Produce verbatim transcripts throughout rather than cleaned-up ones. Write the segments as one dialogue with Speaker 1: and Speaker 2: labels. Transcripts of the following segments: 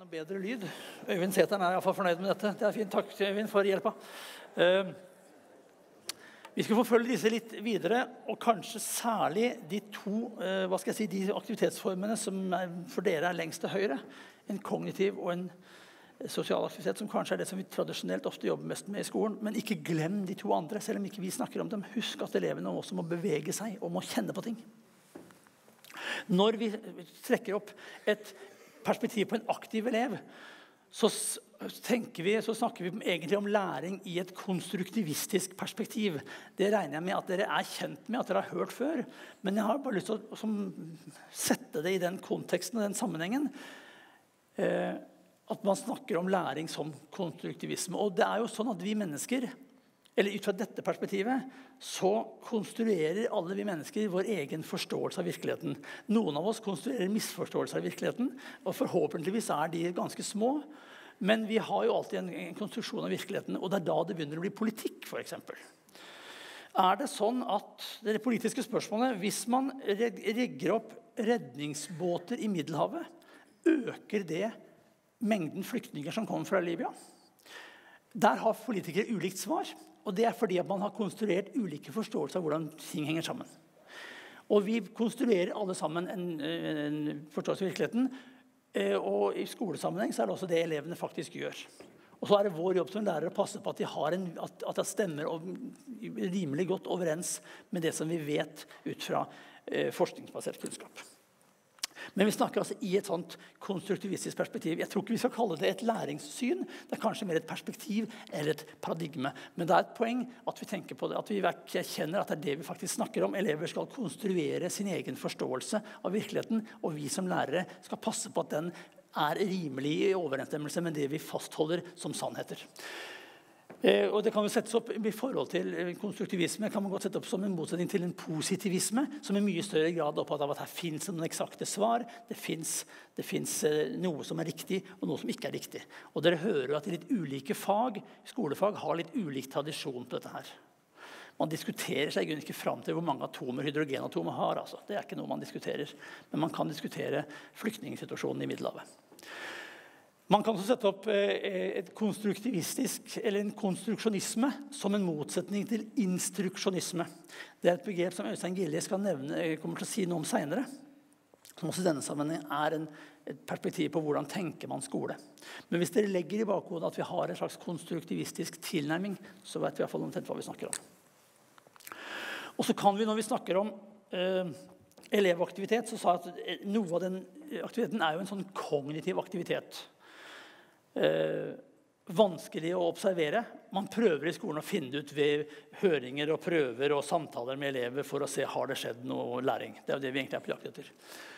Speaker 1: noe bedre lyd. Øyvind Sæther er i hvert fall fornøyd med dette. Det er fint. Takk til Øyvind for hjelpa. Uh, vi skal forfølge disse litt videre, og kanskje særlig de to uh, hva skal jeg si, de aktivitetsformene som er, for dere er lengst til høyre. En kognitiv og en sosial aktivitet, som kanskje er det som vi tradisjonelt ofte jobber mest med i skolen. Men ikke glem de to andre, selv om ikke vi snakker om dem. Husk at elevene også må bevege seg og må kjenne på ting. Når vi trekker opp et perspektiv på en aktiv elev, så, tenker vi, så snakker vi egentlig om læring i et konstruktivistisk perspektiv. Det regner jeg med at dere er kjent med, at dere har hørt før. Men jeg har bare lyst til å som, sette det i den konteksten og den sammenhengen. Eh, at man snakker om læring som konstruktivisme. Og det er jo sånn at vi mennesker, eller ut fra dette perspektivet, så konstruerer alle vi mennesker vår egen forståelse av virkeligheten. Noen av oss konstruerer misforståelser av virkeligheten, og forhåpentligvis er de ganske små, men vi har jo alltid en, en konstruksjon av virkeligheten, og det er da det begynner å bli politikk, for eksempel. Er det sånn at det politiske spørsmålet, hvis man rigger opp redningsbåter i Middelhavet, øker det mengden flyktninger som kommer fra Libya? Der har politikere ulikt svar, og det er fordi at man har konstruert ulike forståelser av hvordan ting henger sammen. Og vi konstruerer alle sammen en, en forståelse av virkeligheten, og i skolesammenheng så er det også det elevene faktisk gjør. Og så er det vår jobb som lærer å passe på at de har en, at, at det stemmer rimelig godt overens med det som vi vet ut fra eh, forskningsbasert kunnskap. Men vi snakker altså i et sånt konstruktivistisk perspektiv. Jeg tror ikke vi skal kalle det et læringssyn. Det er kanskje mer et perspektiv eller et paradigme. Men det er et poeng at vi tenker på det, at vi kjenner at det er det vi faktisk snakker om. Elever skal konstruere sin egen forståelse av virkeligheten, og vi som lærere skal passe på at den er rimelig i overensstemmelse med det vi fastholder som sannheter. Eh, og det kan jo settes opp i forhold til konstruktivisme, kan man godt sette opp som en motsetning til en positivisme, som i mye større grad er opptatt av at her finnes noen eksakte svar, det finnes, det finnes eh, noe som er riktig og noe som ikke er riktig. Og dere hører jo at litt ulike fag, skolefag har litt ulik tradisjon på dette her. Man diskuterer seg ikke frem til hvor mange atomer hydrogenatomer har, altså. Det er ikke noe man diskuterer, men man kan diskutere flyktningsituasjonen i Middelhavet. Man kan også sette opp et konstruktivistisk, eller en konstruksjonisme, som en motsetning til instruksjonisme. Det er et begrep som Øystein Gilje skal nevne, kommer til å si noe om senere, som også i denne sammenheng er en, et perspektiv på hvordan tenker man skole. Men hvis dere legger i bakhodet at vi har en slags konstruktivistisk tilnærming, så vet vi i hvert fall omtrent hva vi snakker om. Og så kan vi, når vi snakker om eh, elevaktivitet, så sa jeg at noe av den aktiviteten er jo en sånn kognitiv aktivitet. Eh, vanskelig å observere. Man prøver i skolen å finne ut ved høringer og prøver og samtaler med elever for å se har det skjedd noe læring. Det er jo det vi egentlig er på jakt etter.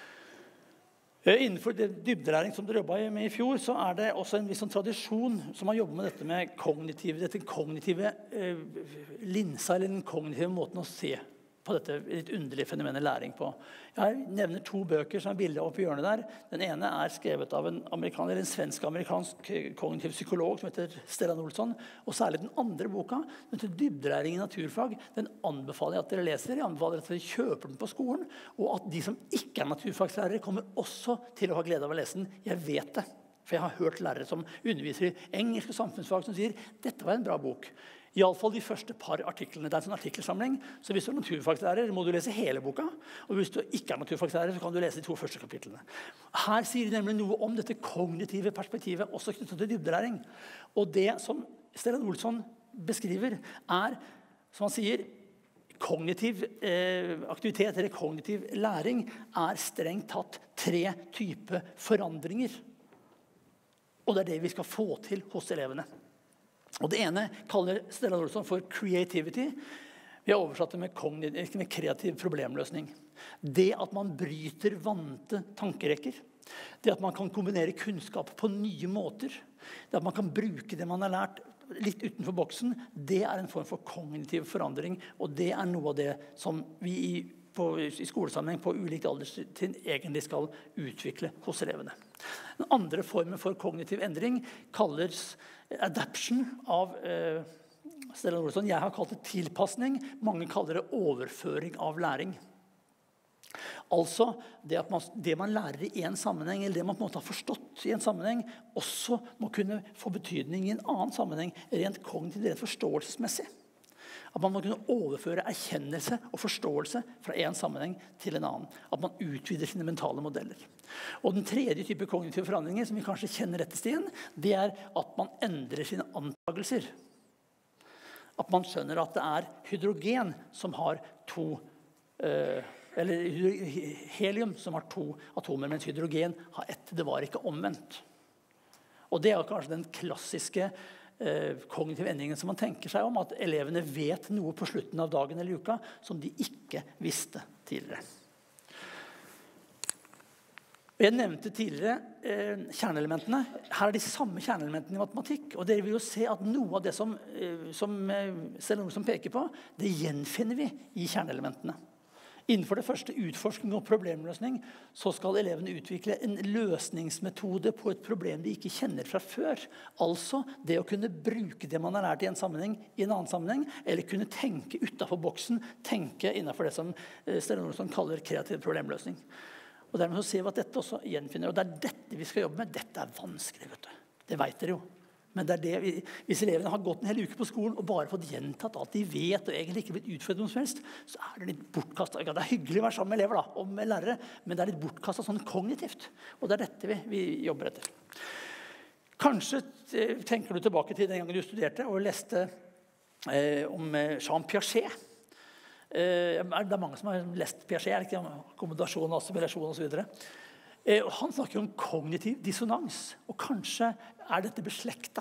Speaker 1: Eh, innenfor det dybdelæring som dere jobbet med i fjor, så er det også en viss sånn tradisjon som har jobbet med dette med kognitive, dette kognitive eh, linsa, eller den kognitive måten å se på dette litt underlige fenomenet læring på. Jeg nevner to bøker som er bildet oppe i hjørnet der. Den ene er skrevet av en, eller en svensk-amerikansk kognitiv psykolog som heter Stellan Olsson, og særlig den andre boka, den heter Dybdelæring i naturfag. Den anbefaler jeg at dere leser, jeg anbefaler at dere kjøper den på skolen, og at de som ikke er naturfagslærere kommer også til å ha glede av å lese den. Jeg vet det, for jeg har hørt lærere som underviser i engelsk og samfunnsfag som sier, dette var en bra bok. I alle fall de første par artiklene. Det er en sånn artikkelsamling. Så hvis du er naturfagslærer, må du lese hele boka. Og hvis du ikke er naturfagslærer, så kan du lese de to første kapitlene. Her sier de nemlig noe om dette kognitive perspektivet, også knyttet til dybdelæring. Og det som Stellan Olsson beskriver er, som han sier, kognitiv eh, aktivitet eller kognitiv læring er strengt tatt tre typer forandringer. Og det er det vi skal få til hos elevene. Og det ene kaller Stellan Olsson for creativity. Vi har oversatt det med, med kreativ problemløsning. Det at man bryter vante tankerekker. Det at man kan kombinere kunnskap på nye måter. Det at man kan bruke det man har lært litt utenfor boksen. Det er en form for kognitiv forandring. Og det er noe av det som vi i, på, i skolesammenheng på ulikt alderstrinn egentlig skal utvikle hos elevene. Den andre formen for kognitiv endring kalles adaption av eh, Stellan Olsson. Jeg har kalt det tilpassning. Mange kaller det overføring av læring. Altså, det, at man, det man lærer i en sammenheng, eller det man på en måte har forstått i en sammenheng, også må kunne få betydning i en annen sammenheng, rent kognitivt, rent forståelsesmessig. At man må kunne overføre erkjennelse og forståelse fra en sammenheng til en annen. At man utvider sine mentale modeller. Og den tredje type kognitive forandringer, som vi kanskje kjenner rettest igjen, det er at man endrer sine antagelser. At man skjønner at det er hydrogen som har to, eh, eller helium som har to atomer, mens hydrogen har ett. Det var ikke omvendt. Og det er kanskje den klassiske Eh, kognitive endringen som man tenker seg om, at elevene vet noe på slutten av dagen eller uka som de ikke visste tidligere. Jeg nevnte tidligere eh, kjerneelementene. Her er de samme kjerneelementene i matematikk, og dere vil jo se at noe av det som, eh, som eh, Stellan Olsson peker på, det gjenfinner vi i kjerneelementene. Innenfor det første utforskning og problemløsning så skal elevene utvikle en løsningsmetode på et problem de ikke kjenner fra før. Altså det å kunne bruke det man har lært i en sammenheng i en annen sammenheng, eller kunne tenke utenfor boksen, tenke innenfor det som Stellan Olsson kaller kreativ problemløsning. Og dermed så ser vi at dette også gjenfinner, og det er dette vi skal jobbe med. Dette er vanskelig, vet du. Det vet dere jo. Men det er det vi, hvis elevene har gått en hel uke på skolen og bare fått gjentatt at de vet og egentlig ikke blitt utfordret noe som helst, så er det litt bortkastet. Ja, det er hyggelig å være sammen med elever da, og med lærere, men det er litt bortkastet sånn kognitivt. Og det er dette vi, vi jobber etter. Kanskje tenker du tilbake til den gangen du studerte og leste eh, om Jean Piaget. Eh, det er mange som har lest Piaget, er det ikke? Akkommodasjon, assimilasjon og så videre. Og han snakker om kognitiv dissonans, og kanskje er dette beslekta.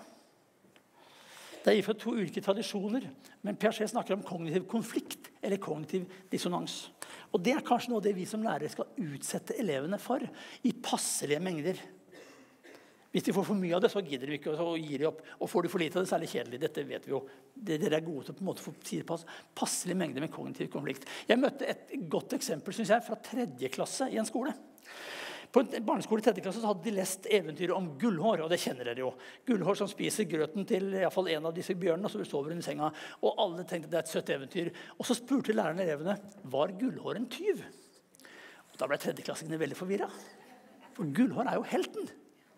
Speaker 1: Det er fra to ulike tradisjoner, men Piaget snakker om kognitiv konflikt eller kognitiv dissonans. Og det er kanskje noe av det vi som lærere skal utsette elevene for i passelige mengder. Hvis de får for mye av det, så gidder de ikke, og så gir de opp. Og får de for lite av det, så er det kjedelig. Dette vet vi jo. Dere er gode til å på en måte få tilpass passelige mengder med kognitiv konflikt. Jeg møtte et godt eksempel, synes jeg, fra tredje klasse i en skole. På en barneskole i tredje klasse så hadde de lest eventyret om Gullhår, og det kjenner dere jo. Gullhår som spiser grøten til i hvert fall en av disse bjørnene, og så sover hun i senga. Og alle tenkte det er et søtt eventyr. Og så spurte læreren elevene, var Gullhår en tyv? Og da ble tredjeklassingene veldig forvirret. For Gullhår er jo helten.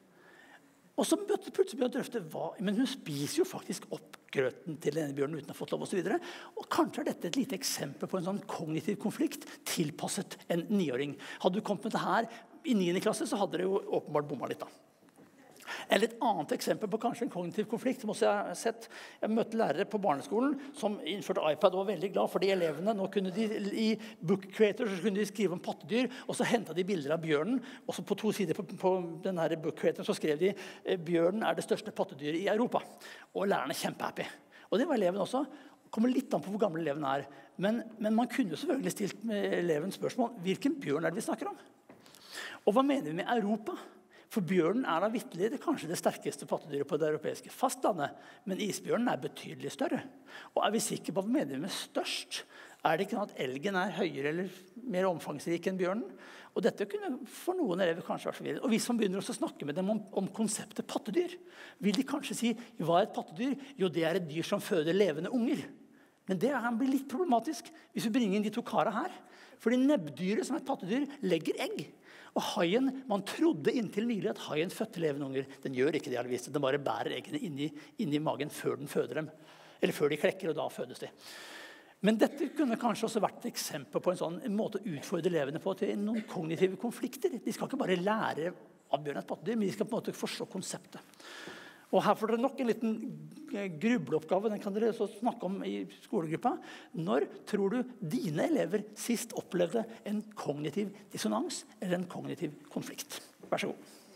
Speaker 1: Og så plutselig begynte å drøfte, hva, men hun spiser jo faktisk opp grøten til denne bjørnen uten å ha fått lov og så videre. Og kanskje er dette et lite eksempel på en sånn kognitiv konflikt tilpasset en niåring. Hadde du kommet med det her i niende klasse, så hadde det jo åpenbart bommet litt da. Eller et annet eksempel på kanskje en kognitiv konflikt som også jeg har sett. Jeg møtte lærere på barneskolen som innførte iPad og var veldig glad fordi elevene nå kunne de i Book Creator så kunne de skrive om pattedyr, og så hentet de bilder av bjørnen, og så på to sider på, på denne Book Creator så skrev de bjørnen er det største pattedyret i Europa. Og lærerne kjempehappy. Og det var eleven også. Det kommer litt an på hvor gammel eleven er. Men, men man kunne selvfølgelig stilt med eleven spørsmål, hvilken bjørn er det vi snakker om? Og hva mener vi med Europa? For bjørnen er da vitterlig det kanskje det sterkeste pattedyret på det europeiske fastlandet, men isbjørnen er betydelig større. Og er vi sikre på hva vi mener med størst? Er det ikke noe at elgen er høyere eller mer omfangsrik enn bjørnen? Og dette kunne for noen elever kanskje vært forvirrende. Og hvis man begynner å snakke med dem om, om konseptet pattedyr, vil de kanskje si, hva er et pattedyr? Jo, det er et dyr som føder levende unger. Men det kan bli litt problematisk hvis vi bringer inn de to karene her. Fordi nebbdyret som er et pattedyr legger egg. Og haien, man trodde inntil nylig at haien fødte levende unger. Den gjør ikke det, har det vist. Den bare bærer eggene inni, inni magen før den føder dem. Eller før de klekker, og da fødes de. Men dette kunne kanskje også vært et eksempel på en sånn en måte å utfordre elevene på til noen kognitive konflikter. De skal ikke bare lære av bjørn et pattedyr, men de skal på en måte forstå konseptet. Og her får dere nok en liten grubleoppgave, den kan dere så snakke om i skolegruppa. Når tror du dine elever sist opplevde en kognitiv dissonans eller en kognitiv konflikt? Vær så god.